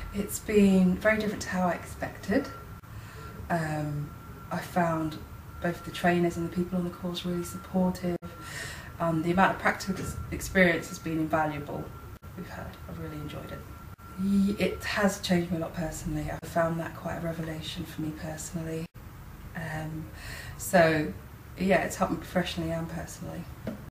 It's been very different to how I expected. I found both the trainers and the people on the course really supportive. The amount of practical experience has been invaluable we've had. I've really enjoyed it. It has changed me a lot personally. I found that quite a revelation for me personally. So yeah, it's helped me professionally and personally.